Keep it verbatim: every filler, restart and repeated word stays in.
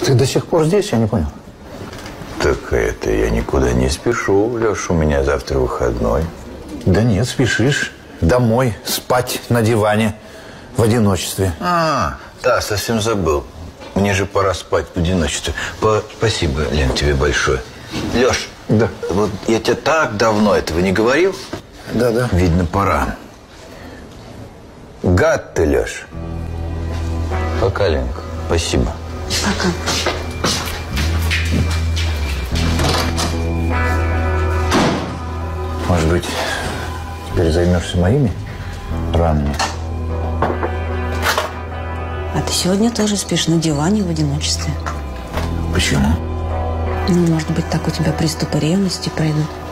Ты до сих пор здесь? Я не понял. Так это, я никуда не спешу, Леш, у меня завтра выходной. Да нет, спешишь. Домой, спать на диване в одиночестве. А, да, совсем забыл. Мне же пора спать в одиночестве. По Спасибо, Лен, тебе большое. Леш, да. Вот я тебе так давно этого не говорил. Да, да. Видно, пора. Гад ты, Леш. Пока, Ленка. Спасибо. Пока. Может быть, теперь займешься моими ранами? А ты сегодня тоже спишь на диване в одиночестве. Почему? Ну, может быть, так у тебя приступы ревности пройдут.